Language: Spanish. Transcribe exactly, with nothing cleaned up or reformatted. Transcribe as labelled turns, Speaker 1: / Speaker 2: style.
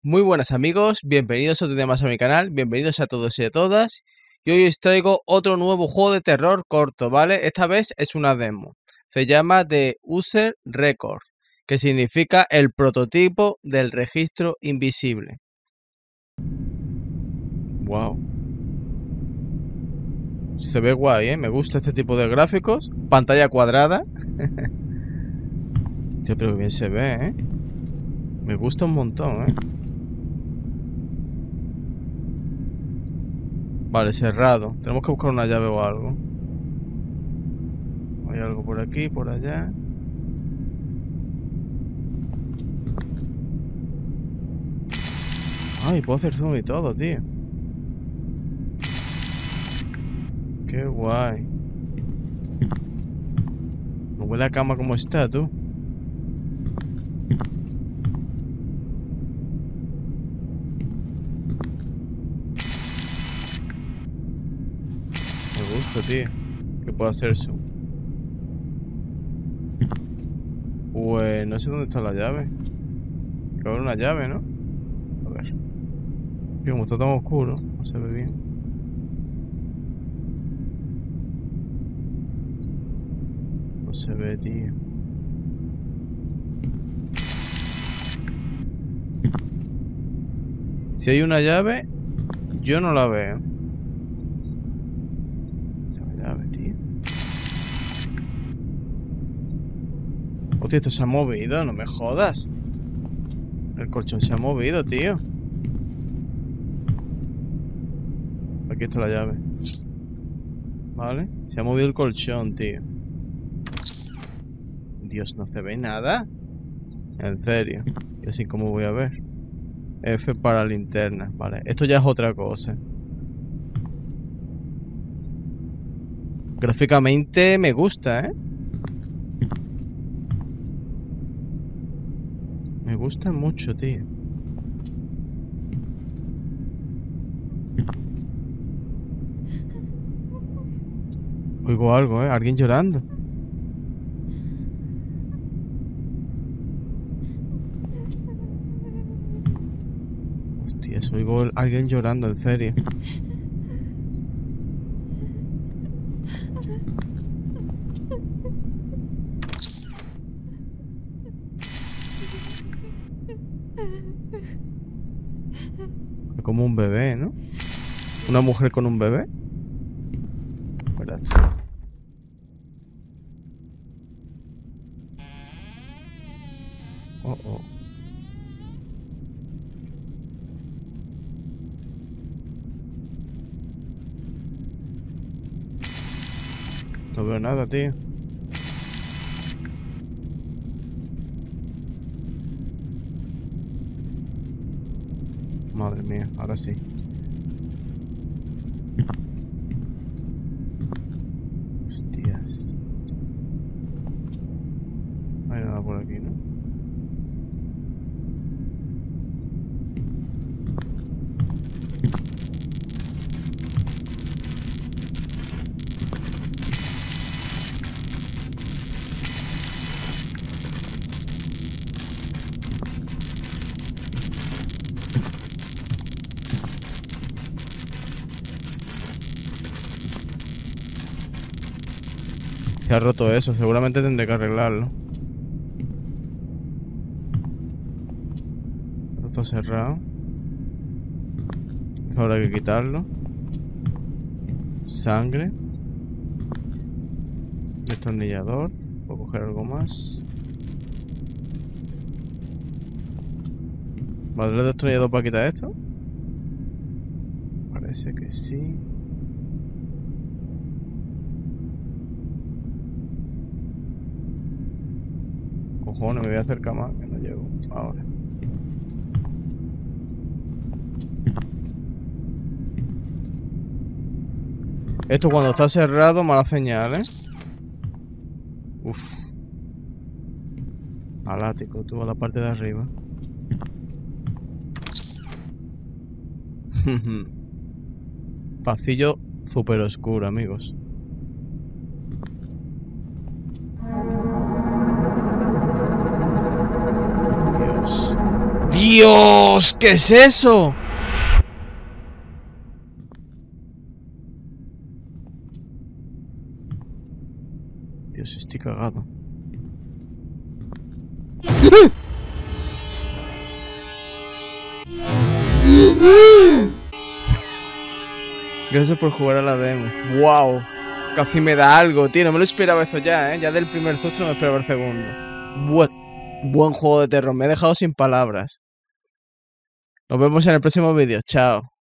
Speaker 1: Muy buenas amigos, bienvenidos otro día más a mi canal, bienvenidos a todos y a todas. Y hoy os traigo otro nuevo juego de terror corto, ¿vale? Esta vez es una demo. Se llama The User Record, que significa el prototipo del registro invisible. Wow. Se ve guay, ¿eh? Me gusta este tipo de gráficos. Pantalla cuadrada. Hostia, pero bien se ve, ¿eh? Me gusta un montón, ¿eh? Vale, cerrado. Tenemos que buscar una llave o algo. Hay algo por aquí, por allá. Ay, puedo hacer zoom y todo, tío. Qué guay. Me huele la cama como está, tú. Me gusta, tío. Que puedo hacer zoom. Pues no sé dónde está la llave. Hay que haber una llave, ¿no? A ver. Tío, como está tan oscuro, no se ve bien. No se ve, tío. Si hay una llave, yo no la veo. Esa llave, tío. Hostia, esto se ha movido, no me jodas. El colchón se ha movido, tío. Aquí está la llave. Vale, se ha movido el colchón, tío. Dios, no se ve nada. En serio. Y así como voy a ver. F para linterna. Vale, esto ya es otra cosa. Gráficamente me gusta, ¿eh? Me gusta mucho, tío. Oigo algo, ¿eh? Alguien llorando. Hostia, eso oigo a alguien llorando, en serio. Como un bebé, ¿no? Una mujer con un bebé. Espérate. Oh, oh. No veo nada, tío. Madre mía, ahora sí. Hostias. No hay nada por aquí, ¿no? Se ha roto eso, seguramente tendré que arreglarlo. Esto está cerrado. Ahora hay que quitarlo. Sangre. Destornillador. Puedo coger algo más. ¿Vale el destornillador para quitar esto? Parece que sí. Cojones, me voy a acercar más, que no llego ahora. Esto cuando está cerrado, mala señal, ¿eh? Uf. Al ático, tú, a la parte de arriba. Pasillo súper oscuro, amigos. Dios. ¡Dios! ¿Qué es eso? Dios, estoy cagado. Gracias por jugar a la demo. ¡Wow! Casi me da algo, tío. No me lo esperaba eso ya, ¿eh? Ya del primer susto no me esperaba el segundo. Buen, buen juego de terror. Me he dejado sin palabras. Nos vemos en el próximo vídeo. Chao.